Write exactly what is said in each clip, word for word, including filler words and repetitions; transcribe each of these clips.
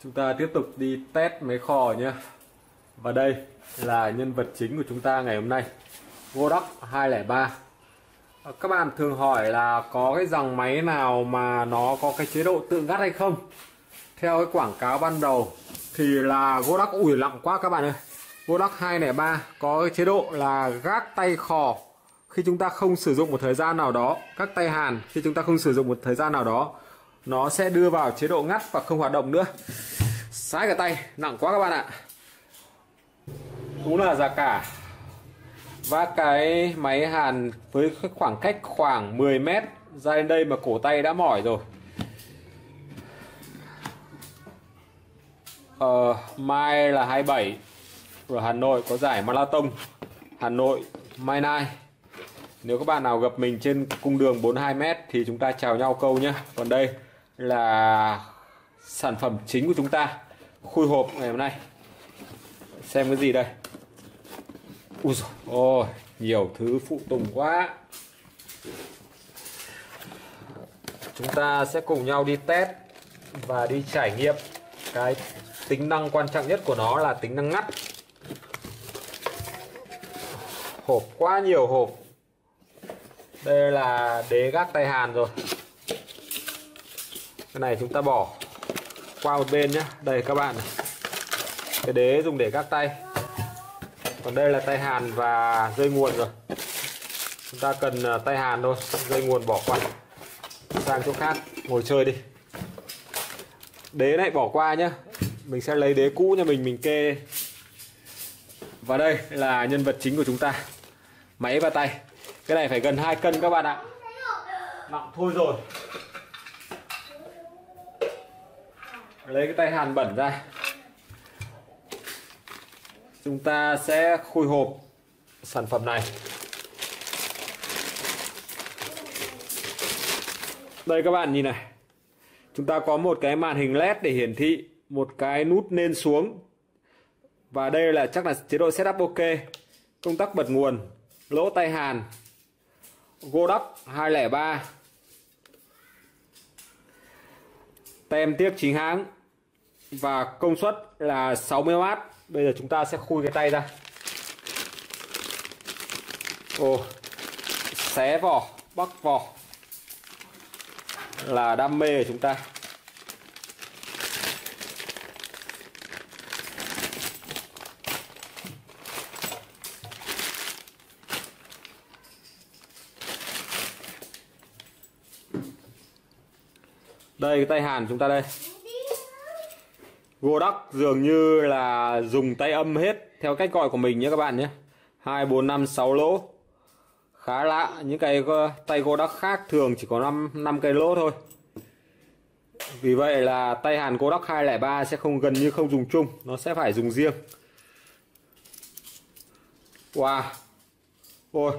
Chúng ta tiếp tục đi test máy khò nhé. Và đây là nhân vật chính của chúng ta ngày hôm nay, Godox hai không ba. Các bạn thường hỏi là có cái dòng máy nào mà nó có cái chế độ tự ngắt hay không. Theo cái quảng cáo ban đầu thì là Godox, ủi lặng quá các bạn ơi, Godox hai không ba có cái chế độ là gác tay khò khi chúng ta không sử dụng một thời gian nào đó, các tay hàn khi chúng ta không sử dụng một thời gian nào đó, nó sẽ đưa vào chế độ ngắt và không hoạt động nữa. Sái cả tay, nặng quá các bạn ạ. Cũng là giá cả. Và cái máy hàn với khoảng cách khoảng mười mét ra đến đây mà cổ tay đã mỏi rồi. Ờ, mai là hai mươi bảy, ở Hà Nội có giải marathon Hà Nội Mai Nai. Nếu các bạn nào gặp mình trên cung đường bốn mươi hai mét thì chúng ta chào nhau câu nhé. Còn đây là sản phẩm chính của chúng ta, khui hộp ngày hôm nay. Xem cái gì đây. Ui dồi ôi, nhiều thứ phụ tùng quá. Chúng ta sẽ cùng nhau đi test và đi trải nghiệm. Cái tính năng quan trọng nhất của nó là tính năng ngắt. Hộp quá nhiều hộp. Đây là đế gác tay hàn rồi. Cái này chúng ta bỏ qua một bên nhé. Đây các bạn này, cái đế dùng để gác tay. Còn đây là tay hàn và dây nguồn rồi. Chúng ta cần tay hàn thôi, dây nguồn bỏ qua, sang chỗ khác ngồi chơi đi. Đế này bỏ qua nhé, mình sẽ lấy đế cũ cho mình mình kê. Và đây là nhân vật chính của chúng ta, máy và tay. Cái này phải gần hai cân các bạn ạ, nặng thôi rồi. Lấy cái tay hàn bẩn ra, chúng ta sẽ khui hộp sản phẩm này. Đây các bạn nhìn này, chúng ta có một cái màn hình led để hiển thị, một cái nút lên xuống. Và đây là chắc là chế độ setup ok. Công tắc bật nguồn, lỗ tay hàn, Godox hai không ba, tem tiếc chính hãng và công suất là sáu mươi oát. Bây giờ chúng ta sẽ khui cái tay ra. Ồ, xé vỏ, bắc vỏ là đam mê của chúng ta. Đây cái tay hàn chúng ta đây. Godox dường như là dùng tay âm hết theo cách gọi của mình nhé các bạn nhé. Hai, bốn, năm, sáu lỗ. Khá lạ, những cái tay Godox khác thường chỉ có năm, năm cây lỗ thôi. Vì vậy là tay hàn Godox hai không ba sẽ không, gần như không dùng chung, nó sẽ phải dùng riêng. Wow. Ôi,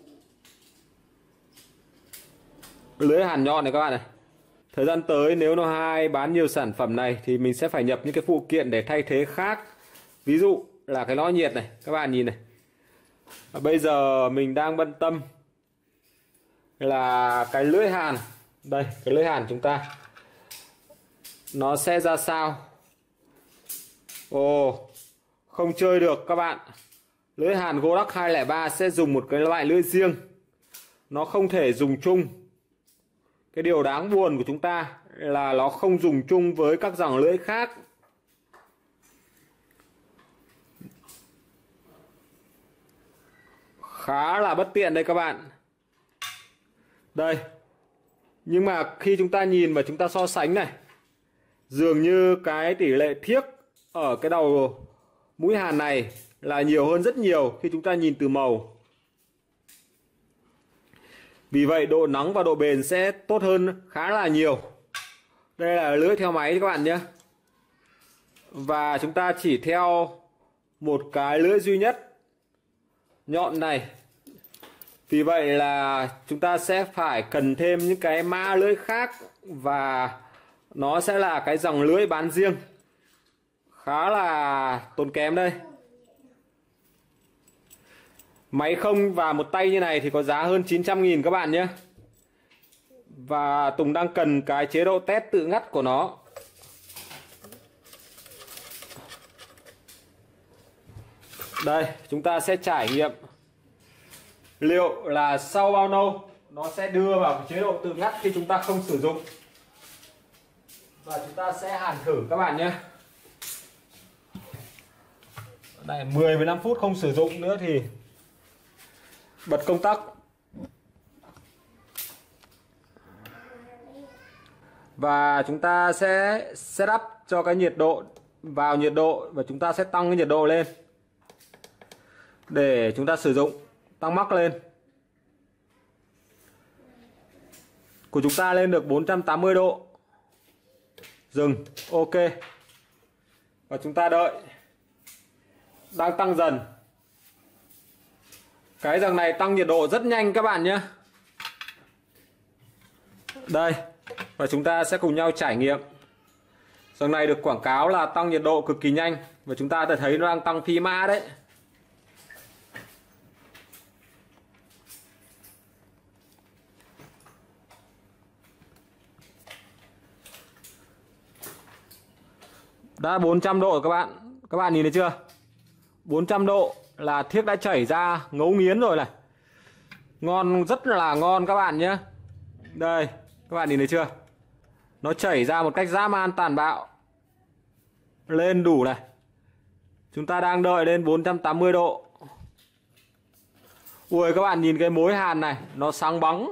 lưới hàn nhọn này các bạn này. Thời gian tới nếu nó hai bán nhiều sản phẩm này thì mình sẽ phải nhập những cái phụ kiện để thay thế khác. Ví dụ là cái lõ nhiệt này, các bạn nhìn này. Và bây giờ mình đang bận tâm là cái lưỡi hàn. Đây, cái lưỡi hàn chúng ta nó sẽ ra sao. Ồ, không chơi được các bạn. Lưỡi hàn Godox hai không ba sẽ dùng một cái loại lưỡi riêng, nó không thể dùng chung. Cái điều đáng buồn của chúng ta là nó không dùng chung với các dòng lưỡi khác. Khá là bất tiện đây các bạn. Đây. Nhưng mà khi chúng ta nhìn và chúng ta so sánh này, dường như cái tỷ lệ thiếc ở cái đầu mũi hàn này là nhiều hơn rất nhiều khi chúng ta nhìn từ màu. Vì vậy độ nóng và độ bền sẽ tốt hơn khá là nhiều. Đây là lưỡi theo máy các bạn nhé. Và chúng ta chỉ theo một cái lưỡi duy nhất nhọn này. Vì vậy là chúng ta sẽ phải cần thêm những cái mã lưỡi khác. Và nó sẽ là cái dòng lưỡi bán riêng, khá là tốn kém đây. Máy không và một tay như này thì có giá hơn chín trăm nghìn các bạn nhé. Và Tùng đang cần cái chế độ test tự ngắt của nó. Đây, chúng ta sẽ trải nghiệm liệu là sau bao lâu nó sẽ đưa vào chế độ tự ngắt khi chúng ta không sử dụng. Và chúng ta sẽ hàn thử các bạn nhé. Đây, mười mười lăm phút không sử dụng nữa thì bật công tắc. Và chúng ta sẽ setup cho cái nhiệt độ vào nhiệt độ và chúng ta sẽ tăng cái nhiệt độ lên để chúng ta sử dụng, tăng mắc lên. Của chúng ta lên được bốn trăm tám mươi độ. Dừng, ok. Và chúng ta đợi. Đang tăng dần. Cái rằng này tăng nhiệt độ rất nhanh các bạn nhé. Đây. Và chúng ta sẽ cùng nhau trải nghiệm. Rằng này được quảng cáo là tăng nhiệt độ cực kỳ nhanh. Và chúng ta đã thấy nó đang tăng phi mã đấy. Đã bốn trăm độ rồi các bạn. Các bạn nhìn thấy chưa? bốn trăm độ là thiếc đã chảy ra ngấu nghiến rồi này. Ngon, rất là ngon các bạn nhé. Đây, các bạn nhìn thấy chưa? Nó chảy ra một cách dã man tàn bạo. Lên đủ này. Chúng ta đang đợi lên bốn trăm tám mươi độ. Ui, các bạn nhìn cái mối hàn này, nó sáng bóng,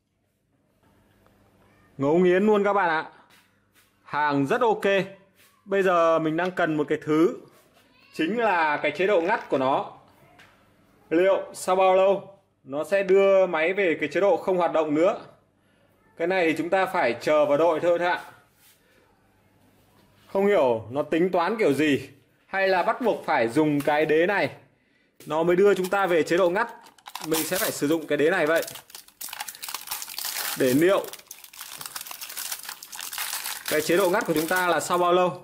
ngấu nghiến luôn các bạn ạ. Hàng rất ok. Bây giờ mình đang cần một cái thứ, chính là cái chế độ ngắt của nó. Liệu sau bao lâu nó sẽ đưa máy về cái chế độ không hoạt động nữa? Cái này thì chúng ta phải chờ vào đội thôi ạ. Không hiểu nó tính toán kiểu gì, hay là bắt buộc phải dùng cái đế này nó mới đưa chúng ta về chế độ ngắt. Mình sẽ phải sử dụng cái đế này vậy, để liệu cái chế độ ngắt của chúng ta là sau bao lâu.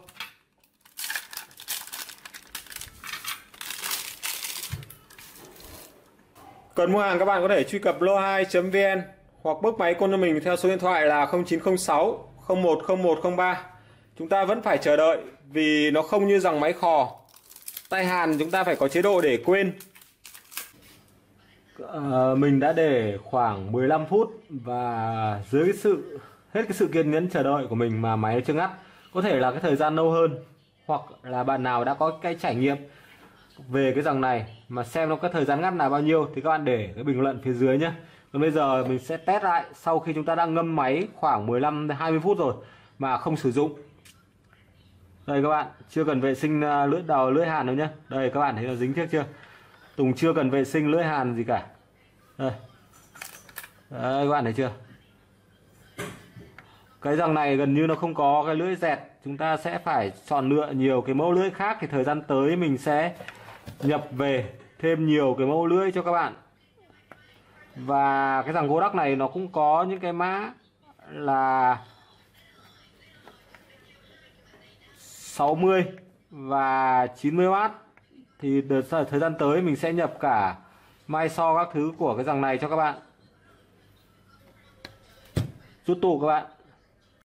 Cần mua hàng các bạn có thể truy cập lô hai chấm vn hoặc book máy con cho mình theo số điện thoại là không chín không sáu không một không một không ba. Chúng ta vẫn phải chờ đợi vì nó không như dòng máy khò. Tay hàn chúng ta phải có chế độ để quên. À, mình đã để khoảng mười lăm phút và dưới cái sự hết cái sự kiên nhẫn chờ đợi của mình mà máy chưa ngắt. Có thể là cái thời gian lâu hơn, hoặc là bạn nào đã có cái trải nghiệm về cái dòng này mà xem nó có thời gian ngắt là bao nhiêu thì các bạn để cái bình luận phía dưới nhé. Còn bây giờ mình sẽ test lại sau khi chúng ta đã ngâm máy khoảng mười lăm đến hai mươi phút rồi mà không sử dụng. Đây các bạn, chưa cần vệ sinh lưỡi đầu lưỡi hàn đâu nhé. Đây các bạn thấy nó dính thiếc chưa? Tùng chưa cần vệ sinh lưỡi hàn gì cả. Đây. Đấy, các bạn thấy chưa? Cái dòng này gần như nó không có cái lưỡi dẹt. Chúng ta sẽ phải chọn lựa nhiều cái mẫu lưỡi khác. Thì thời gian tới mình sẽ nhập về thêm nhiều cái mẫu lưỡi cho các bạn. Và cái dòng Godox này nó cũng có những cái mã là sáu mươi và chín mươi oát. Thì đợt thời gian tới mình sẽ nhập cả mai so các thứ của cái dòng này cho các bạn. Rút tụ các bạn.